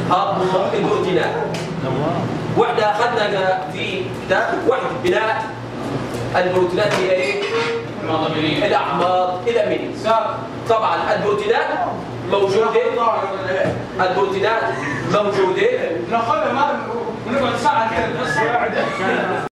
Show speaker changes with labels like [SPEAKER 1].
[SPEAKER 1] البروتينات. واحدة أخذنا في كتاب وحدة بناء البروتينات هي إيه؟ الأحماض الأمينية. طبعا البروتينات موجودة
[SPEAKER 2] ناخذها ما ونقعد ساعة كده بس.